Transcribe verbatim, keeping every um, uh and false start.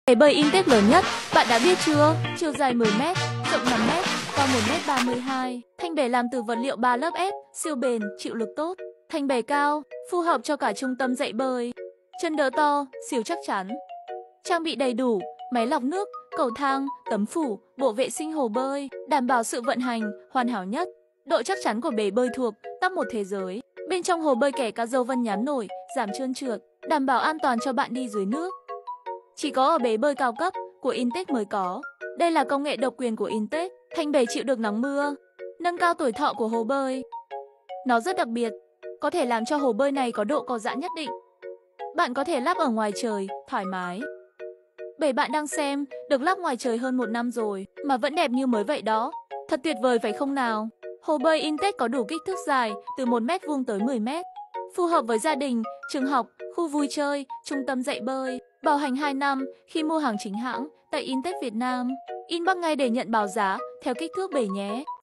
Bể bơi Intech lớn nhất, bạn đã biết chưa? Chiều dài mười mét, rộng năm mét, cao một mét ba mươi hai. Thanh bể làm từ vật liệu ba lớp ép, siêu bền, chịu lực tốt. Thanh bể cao, phù hợp cho cả trung tâm dạy bơi. Chân đỡ to, siêu chắc chắn. Trang bị đầy đủ, máy lọc nước, cầu thang, tấm phủ, bộ vệ sinh hồ bơi, đảm bảo sự vận hành hoàn hảo nhất. Độ chắc chắn của bể bơi thuộc top một thế giới. Bên trong hồ bơi kẻ cá râu vân nhám nổi, giảm trơn trượt, đảm bảo an toàn cho bạn đi dưới nước. Chỉ có ở bể bơi cao cấp của Intech mới có. Đây là công nghệ độc quyền của Intech, thanh bể chịu được nắng mưa, nâng cao tuổi thọ của hồ bơi. Nó rất đặc biệt, có thể làm cho hồ bơi này có độ co giãn nhất định. Bạn có thể lắp ở ngoài trời, thoải mái. Bể bạn đang xem được lắp ngoài trời hơn một năm rồi mà vẫn đẹp như mới vậy đó. Thật tuyệt vời phải không nào? Hồ bơi Intech có đủ kích thước dài từ một mét vuông tới mười mét. Phù hợp với gia đình, trường học, khu vui chơi, trung tâm dạy bơi. Bảo hành hai năm khi mua hàng chính hãng tại Intech Việt Nam. Inbox ngay để nhận báo giá theo kích thước bể nhé.